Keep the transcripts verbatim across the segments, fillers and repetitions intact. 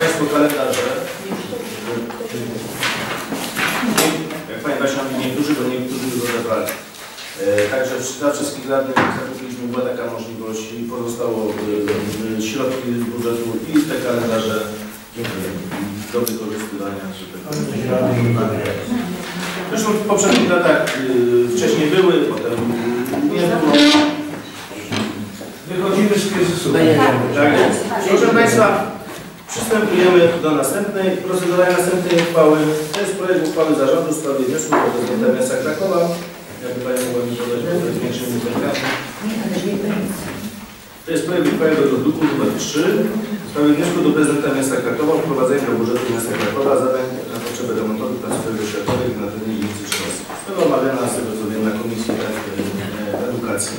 Państwo kalendarze. Jak Pani Basia mówi, niektórzy, bo niektórzy już odebrali. E, także dla wszystkich radnych zakupiliśmy, była taka możliwość i pozostało e, środki z budżetu i te kalendarze do wykorzystywania. Zresztą w poprzednich latach e, wcześniej były, potem nie było. Wychodzimy z kryzysu. Tak jest. Proszę Państwa, przystępujemy do następnej, procedowania następnej uchwały. To jest projekt uchwały zarządu w sprawie wniosku prezydenta miasta Krakowa. Jakby Pani mogła mi podać, bo to jest większym wypadkami. To jest projekt uchwały do druku numer trzy w sprawie wniosku do prezydenta miasta Krakowa o wprowadzenie do budżetu miasta Krakowa zadań na potrzeby remontowych placówek oświatowych na terenie ulicy trzynastej. To było omawiane z tego co wiem na Komisji Edukacji.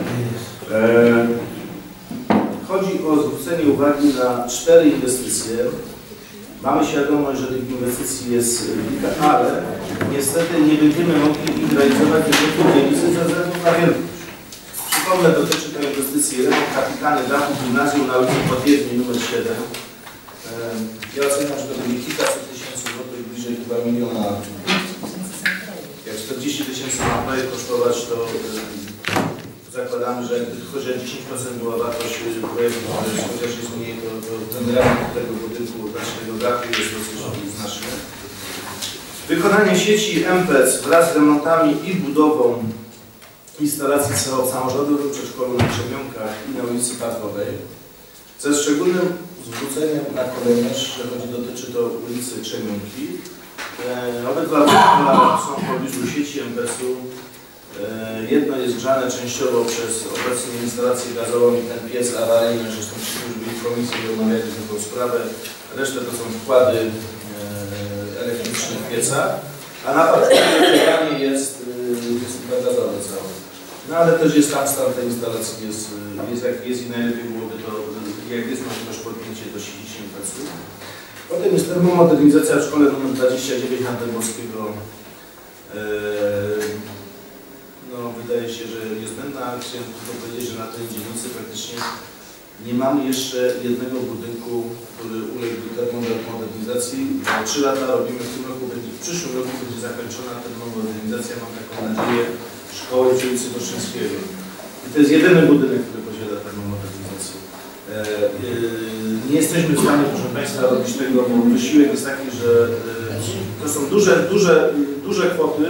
Chodzi o zwrócenie uwagi na cztery inwestycje. Mamy świadomość, że tych inwestycji jest kilka, ale niestety nie będziemy mogli ich realizować ze względu na wielkość. Przypomnę, dotyczy to inwestycji remont kapitalny dachu gimnazjum na ulicy Podjezdni numer siedem. Ja oceniam, że to będzie kilkaset tysięcy złotych, bliżej chyba miliona. Jak czterdzieści tysięcy ma projekt kosztować, to zakładamy, że jakby chodzi o dziesięć procent była wartość projektu, chociaż jest mniej, to, to ten remont tego budynku, znaczy tego dachu jest dosyć znaczny. Wykonanie sieci M P E C wraz z remontami i budową instalacji samorządowych w przedszkolu na Krzemionkach i na ulicy Parkowej. Ze szczególnym zwróceniem na kolejność, że chodzi, dotyczy to ulicy Krzemionki. E, obydwa są w pobliżu sieci M P E C-u. Jedno jest grzane częściowo przez obecnie instalację gazową i ten piec awaryjny, zresztą ci, którzy byli w komisji i omawiali tę sprawę. Resztę to są wkłady elektryczne w piecach, a na parkowaniu jest, jest gazowy cały. No ale też jest tam stan tej instalacji, jest, jest jak jest i najlepiej byłoby to, jak jest możliwość podpięcie do sieci M P E C-u. Potem jest termomodernizacja w szkole nr dwadzieścia dziewięć Handlowskiego. No, wydaje się, że niezbędna. Chciałem tylko powiedzieć, że na tej dzielnicy praktycznie nie mamy jeszcze jednego budynku, który uległ termomodernizacji. Za trzy lata robimy w tym roku, będzie, w przyszłym roku będzie zakończona termomodernizacja, mam taką nadzieję, szkoły przy ulicy Koszczyńskiego. I to jest jedyny budynek, który posiada termomodernizację. E, e, nie jesteśmy w stanie, proszę Państwa, robić tego, bo wysiłek jest taki, że e, to są duże, duże, duże kwoty.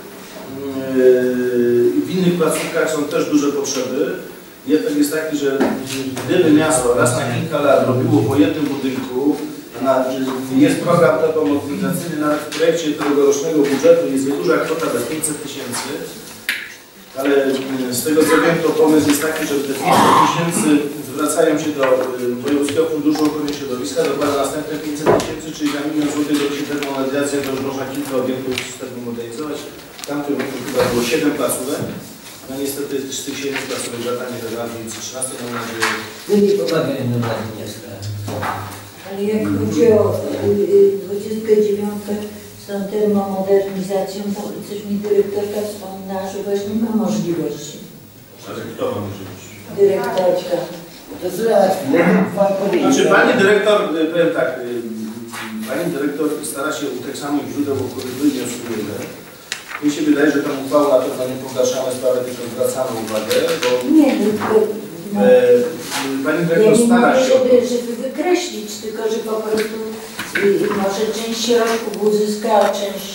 W innych placówkach są też duże potrzeby. Efekt jest taki, że gdyby miasto raz na kilka lat robiło po jednym budynku, jest program termomodernizacyjny, nawet w projekcie tegorocznego budżetu jest nieduża kwota bez pięćset tysięcy, ale z tego co wiem, to pomysł jest taki, że te pięćset tysięcy zwracają się do Wojewódzkiego Funduszu Ochrony Środowiska, dokłada następne pięćset tysięcy, czyli za milion złotych robi się termomodernizacja, to już można kilka obiektów termomodernizować. W tamtym roku chyba było siedem placówek. No niestety z tych siedmiu placówek żadna nie wygrała w ulicy trzynastej, mam nadzieję. No nie pomagają nam miasta. Ale jak chodzi o dwudziestą dziewiątą z tą termomodernizacją, to coś mi dyrektorka wspomniała, że właśnie ma możliwości. Ale kto ma możliwość? Dyrektorka. To załatwi, ja Pan powiedział. Znaczy pani dyrektor, powiem tak, pani dyrektor stara się u tych samych źródeł, o których my wnioskujemy. Mi się wydaje, że tą uchwałą na pewno nie pogarszamy sprawę, tylko zwracamy uwagę, bo nie, tylko, no, e, pani dyrektor ja nie stara mówię, się... żeby, żeby wykreślić, tylko że po prostu y, może część środków uzyska, a część...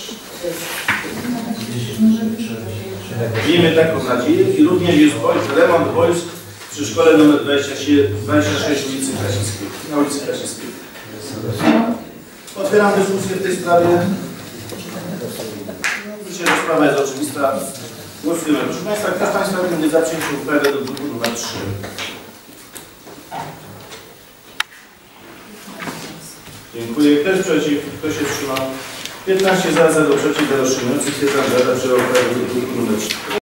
Miejmy taką nadzieję i również jest remont wojsk przy szkole nr dwadzieścia sześć ulicy Krasińskiej, na ulicy Krasińskiej. Otwieram dyskusję w tej sprawie. Myślę, że sprawa jest oczywista. Głosujemy. Proszę Państwa, kto z Państwa będzie za przyjęciem uchwały do druku numer trzy? Dziękuję. Kto jest przeciw? Kto się wstrzymał? piętnaście za, zero przeciw, zero wstrzymujących. Stwierdzam, że Rada przyjęła uchwałę do druku numer trzy.